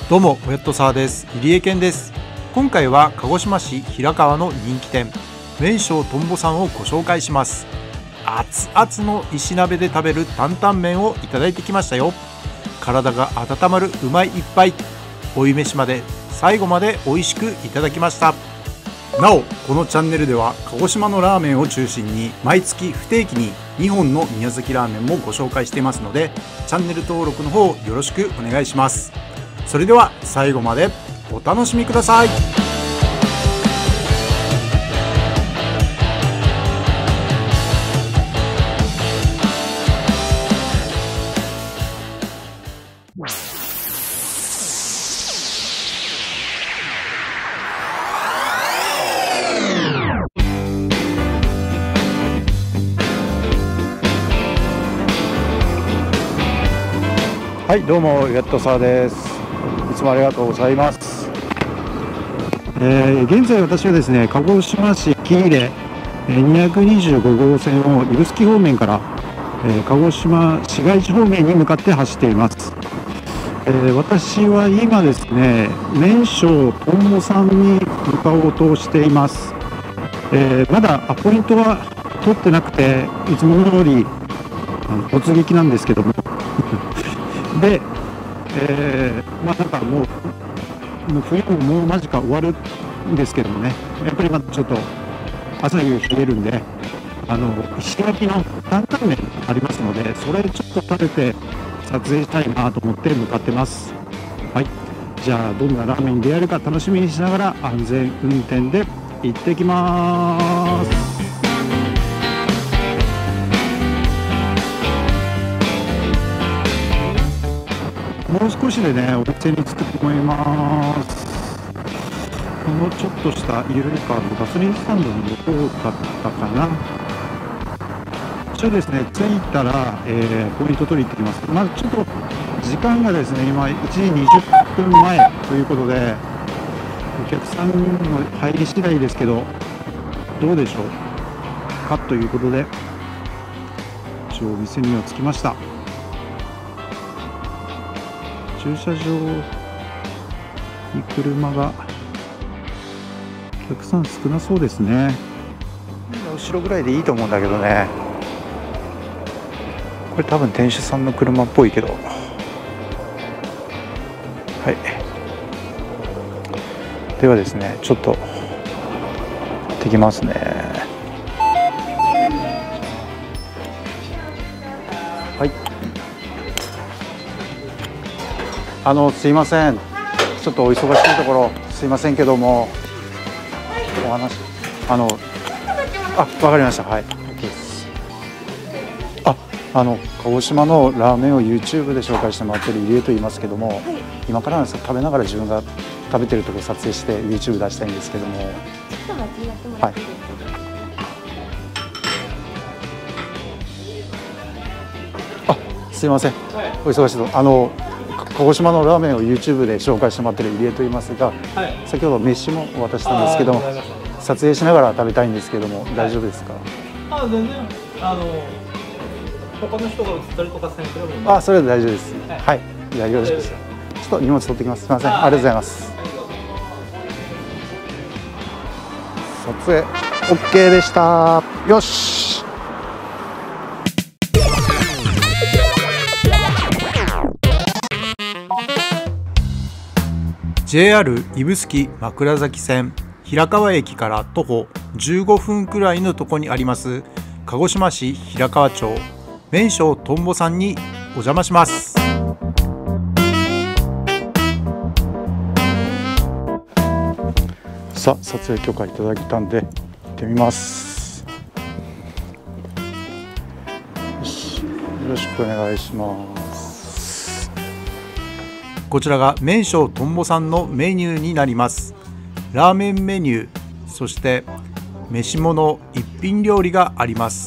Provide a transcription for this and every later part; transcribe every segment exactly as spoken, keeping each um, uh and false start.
どうも、おやっとさーです。入江健です。今回は鹿児島市平川の人気店、麺匠とんぼさんをご紹介します。熱々の石鍋で食べる担々麺をいただいてきましたよ。体が温まるうまい一杯、追い飯まで最後まで美味しくいただきました。なお、このチャンネルでは鹿児島のラーメンを中心に毎月不定期ににほんの宮崎ラーメンもご紹介していますので、チャンネル登録の方よろしくお願いします。それでは最後までお楽しみください。はい、どうもやっとさーです。いつもありがとうございます。えー、現在私はですね、鹿児島市喜入にひゃくにじゅうごごうせんを指宿方面から、えー、鹿児島市街地方面に向かって走っています。えー、私は今ですね、麺匠とんぼさんに向かおうとしています。えー、まだアポイントは取ってなくて、いつもの通りあの突撃なんですけどもで、えー、まあなんかもう、もう冬ももう間近終わるんですけどもね、やっぱりまだちょっと朝夕冷えるんで、あの石焼きの担々麺ありますので、それちょっと食べて撮影したいなと思って向かってます。はい、じゃあどんなラーメンに出会えるか楽しみにしながら安全運転で行ってきます。もう少しでね、お店に着くと思います。このちょっとした緩いカーブ、ガソリンスタンドのどこだったかな。一応ですね、着いたら、えー、ポイント取りに行ってきます。まずちょっと時間がですね、今いちじにじゅっぷんまえということで、お客さんの入り次第ですけど、どうでしょうかということで、一応お店には着きました。駐車場に車が、お客さん少なそうですね。後ろぐらいでいいと思うんだけどね。これ多分店主さんの車っぽいけど、はい。ではですね、ちょっと行ってきますね。はい。あのすいません、ちょっとお忙しいところすいませんけども、お話あのあわかりました。はい、OK です。ああの鹿児島のラーメンを YouTube で紹介してもらってる入江と言いますけども、はい、今からなんですが食べながら自分が食べてるところ撮影して YouTube 出したいんですけども、ちょっと待ってやってもらっていいですか。はい、あすいません、はい、お忙しいとあの鹿児島のラーメンを YouTube で紹介してもらってる入江と言いますが、はい、先ほど飯もお渡ししたんですけども、撮影しながら食べたいんですけども、はい、大丈夫ですか。 あ全然あの他の人が映ったりとかせんけども、 あそれで大丈夫です。はい、はい、じゃあよろしくです。ちょっと荷物取ってきます。すみません、ありがとうございます。撮影 OK でした。よし。ジェイアール 指宿枕崎線平川駅から徒歩じゅうごふんくらいのところにあります鹿児島市平川町麺匠とんぼさんにお邪魔します。さあ撮影許可いただいたんで行ってみます。よし、よろしくお願いします。こちらが麺匠とんぼさんのメニューになります。ラーメンメニュー、そして飯物一品料理があります。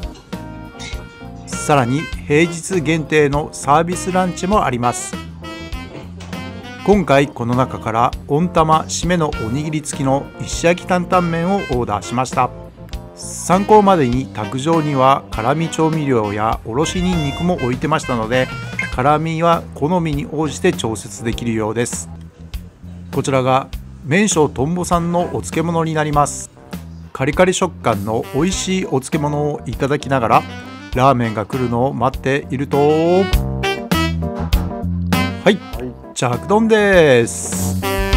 さらに平日限定のサービスランチもあります。今回この中から温玉締めのおにぎり付きの石焼き担々麺をオーダーしました。参考までに卓上には辛味調味料やおろしにんにくも置いてましたので、 辛みは好みに応じて調節できるようです。こちらが麺匠とんぼさんのお漬物になります。カリカリ食感の美味しいお漬物をいただきながらラーメンが来るのを待っていると、はい、着丼です。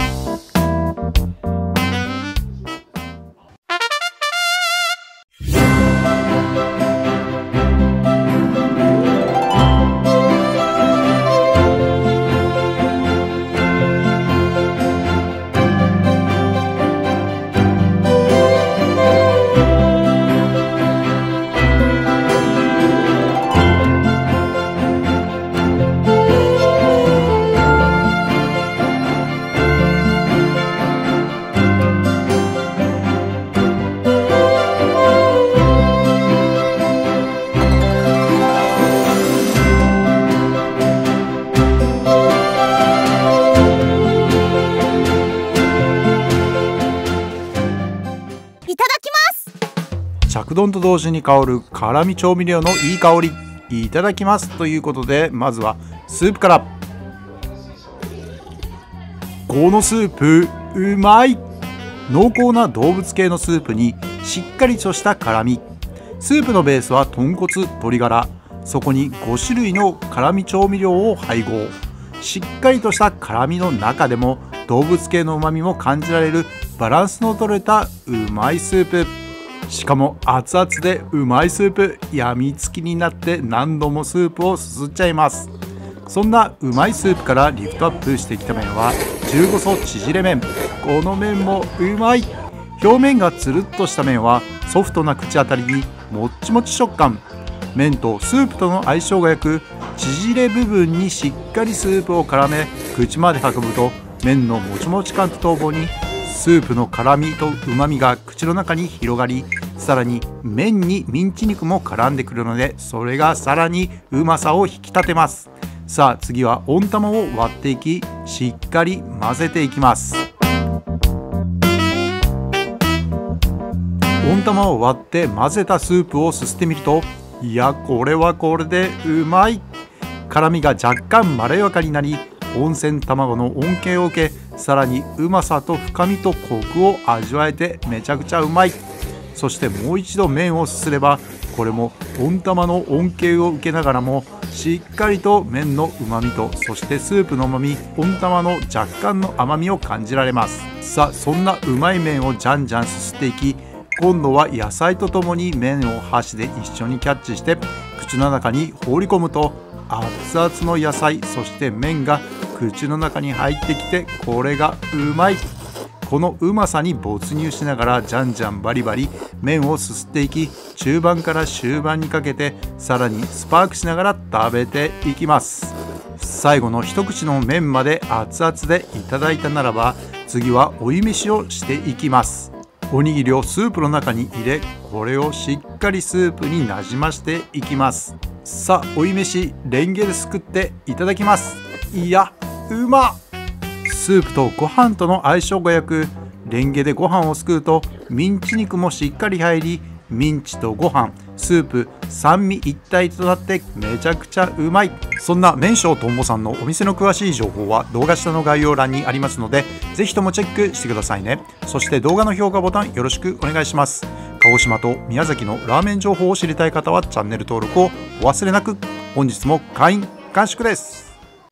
着丼と同時に香る辛味調味料のいい香り、いただきますということで、まずはスープから。このスープうまい。濃厚な動物系のスープにしっかりとした辛み。スープのベースは豚骨、鶏ガラ、そこにご種類の辛味調味料を配合。しっかりとした辛みの中でも動物系のうまみも感じられるバランスの取れたうまいスープ。しかも熱々でうまいスープ、やみつきになって何度もスープをすすっちゃいます。そんなうまいスープからリフトアップしてきた麺は中細縮れ麺。この麺もうまい。表面がつるっとした麺はソフトな口当たりにもっちもち食感。麺とスープとの相性が良く、縮れ部分にしっかりスープを絡め口まで運ぶと、麺のもちもち感とともにスープの辛みとうまみが口の中に広がり、さらに麺にミンチ肉も絡んでくるので、それがさらにうまさを引き立てます。さあ次は温玉を割っていき、しっかり混ぜていきます。温玉を割って混ぜたスープをすすってみると、いやこれはこれでうまい。辛みが若干まろやかになり、温泉卵の恩恵を受け、さらにうまさと深みとコクを味わえてめちゃくちゃうまい。そしてもう一度麺をすすれば、これも温玉の恩恵を受けながらもしっかりと麺のうまみと、そしてスープのうまみ、温玉の若干の甘みを感じられます。さあそんなうまい麺をじゃんじゃんすすっていき、今度は野菜とともに麺を箸で一緒にキャッチして口の中に放り込むと、熱々の野菜、そして麺が口の中に入ってきて、これがうまい。このうまさに没入しながらじゃんじゃんバリバリ麺をすすっていき、中盤から終盤にかけてさらにスパークしながら食べていきます。最後の一口の麺まで熱々でいただいたならば、次は追い飯をしていきます。おにぎりをスープの中に入れ、これをしっかりスープになじましていきます。さあ追い飯レンゲですくっていただきます。いやうまっ。スープとご飯との相性が良く、レンゲでご飯をすくうとミンチ肉もしっかり入り、ミンチとご飯、スープ三位一体となってめちゃくちゃうまい。そんな麺匠とんぼさんのお店の詳しい情報は動画下の概要欄にありますので、ぜひともチェックしてくださいね。そして動画の評価ボタンよろしくお願いします。鹿児島と宮崎のラーメン情報を知りたい方はチャンネル登録をお忘れなく。本日も会員完食です。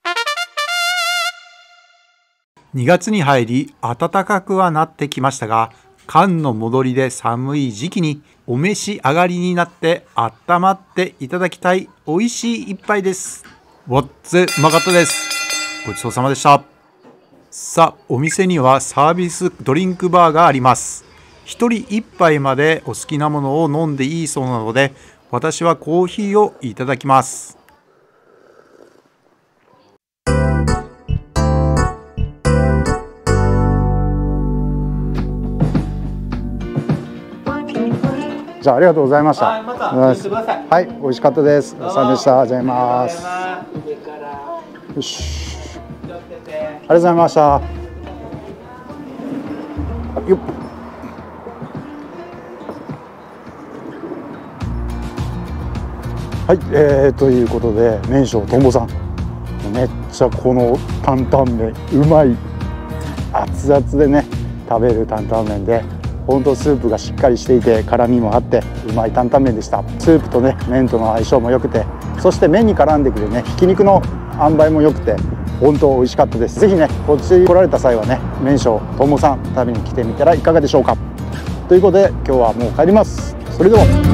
にがつに入り暖かくはなってきましたが、寒の戻りで寒い時期にお召し上がりになって温まっていただきたい美味しい一杯です。わっつうまかったです。ごちそうさまでした。さあお店にはサービスドリンクバーがあります。ひとりいっぱいまでお好きなものを飲んでいいそうなので、私はコーヒーをいただきます。 じゃあありがとうございました。 はい、また来てください。 はい、美味しかったです。お疲れ様でした。ありがとうございます。よし。ありがとうございました。よっ。はい、えー、ということで麺匠とんぼさんめっちゃこの担々麺うまい。熱々でね食べる担々麺で、ほんとスープがしっかりしていて辛みもあってうまい担々麺でした。スープとね麺との相性も良くて、そして麺に絡んでくるねひき肉の塩梅も良くて本当美味しかったです。ぜひねこっち来られた際はね麺匠ともさん食べに来てみたらいかがでしょうか。ということで今日はもう帰ります。それでは。